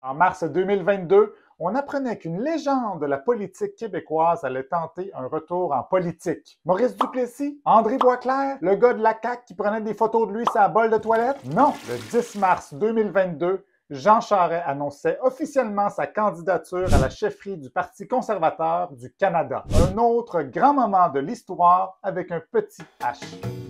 En mars 2022, on apprenait qu'une légende de la politique québécoise allait tenter un retour en politique. Maurice Duplessis? André Boisclair? Le gars de la CAQ qui prenait des photos de lui sur la bolle de toilette? Non! Le 10 mars 2022, Jean Charest annonçait officiellement sa candidature à la chefferie du Parti conservateur du Canada. Un autre grand moment de l'histoire avec un petit H.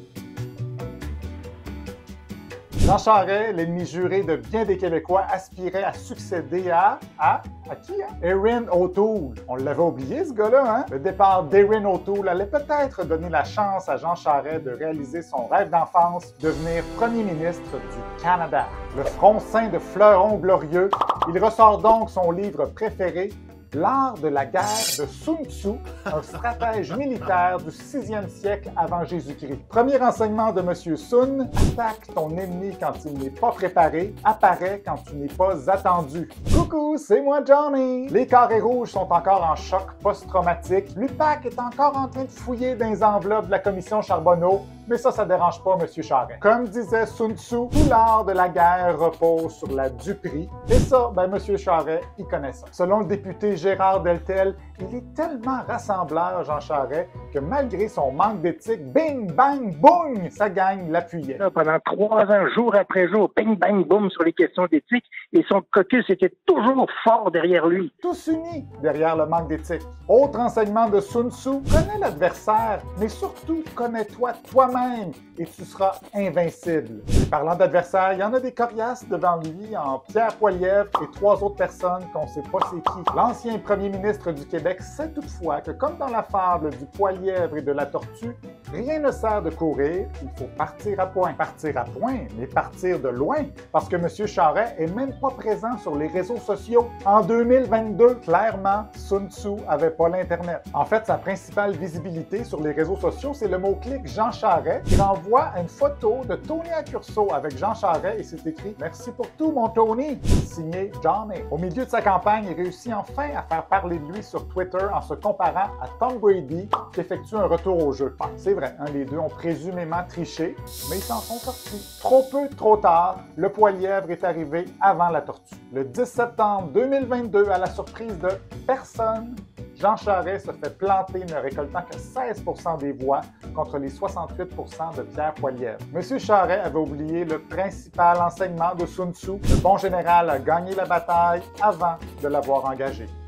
Jean Charest, l'ennemi juré de bien des Québécois, aspirait à succéder à qui? Erin O'Toole. On l'avait oublié, ce gars-là, hein? Le départ d'Erin O'Toole allait peut-être donner la chance à Jean Charest de réaliser son rêve d'enfance, devenir premier ministre du Canada. Le front ceint de fleurons glorieux, il ressort donc son livre préféré, L'art de la guerre de Sun Tzu, un stratège militaire du 6e siècle avant Jésus-Christ. Premier enseignement de M. Sun, attaque ton ennemi quand il n'est pas préparé, apparaît quand tu n'es pas attendu. Coucou, c'est moi Johnny! Les carrés rouges sont encore en choc post-traumatique. L'UPAC est encore en train de fouiller dans les enveloppes de la commission Charbonneau, mais ça dérange pas M. Charest. Comme disait Sun Tzu, tout l'art de la guerre repose sur la duperie. Et ça, M. Charest, il connaît ça. Selon le député Gérard Deltel, il est tellement rassembleur, Jean Charest, que malgré son manque d'éthique, bing, bang, boum, sa gang l'appuyait. Pendant 3 ans, jour après jour, bing, bang, boum sur les questions d'éthique, et son caucus était toujours fort derrière lui. Tous unis derrière le manque d'éthique. Autre enseignement de Sun Tzu, connais l'adversaire, mais surtout connais-toi toi-même et tu seras invincible. Et parlant d'adversaire, il y en a des coriaces devant lui en Pierre Poilievre et 3 autres personnes qu'on ne sait pas c'est qui. L'ancien premier ministre du Québec sait toutefois que comme dans la fable du poilièvre et de la tortue, rien ne sert de courir, il faut partir à point. Partir à point, mais partir de loin, parce que M. Charest est même pas présent sur les réseaux sociaux. En 2022, clairement, Sun Tzu avait pas l'Internet. En fait, sa principale visibilité sur les réseaux sociaux, c'est le mot-clic Jean Charest qui renvoie à une photo de Tony Accurso avec Jean Charest et c'est écrit « Merci pour tout, mon Tony », signé Johnny. Au milieu de sa campagne, il réussit enfin à faire parler de lui sur Twitter en se comparant à Tom Brady qui effectue un retour au jeu. Ah, c'est vrai, les deux ont présumément triché, mais ils s'en sont sortis. Trop peu, trop tard, le poilièvre est arrivé avant la tortue. Le 10 septembre 2022, à la surprise de personne, Jean Charest se fait planter ne récoltant que 16% des voix contre les 68% de Pierre Poilievre. M. Charest avait oublié le principal enseignement de Sun Tzu. Le bon général a gagné la bataille avant de l'avoir engagé.